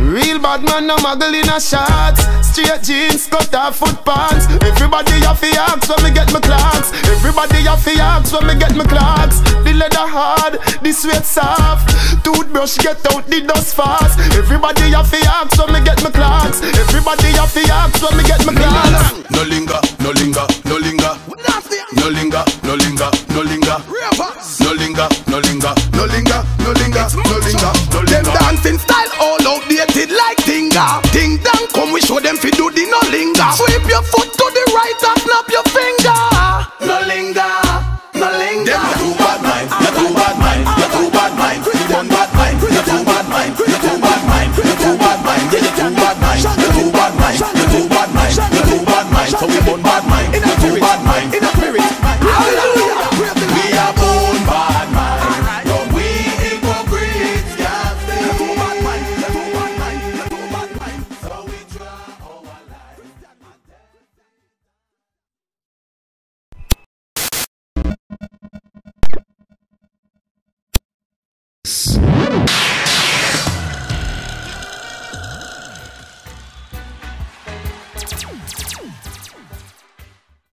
Real bad man no muggle in a shorts. Straight jeans, cut off foot pants. Everybody have to ask when me get my clocks. Everybody have to ask when me get my clocks. The leather hard, the sweat soft. Toothbrush get out the dust fast. Everybody have to ask when me get my clocks. Everybody have to ask when me get my clocks. No linger, no linger, no linger. No linger, no linger, no linger. No linger, no linger, no linger, no linger, no linger, no linger. Them dancing style all outdated like Tinga. Ding dong, come we show them fi do the no linger. Sweep your foot to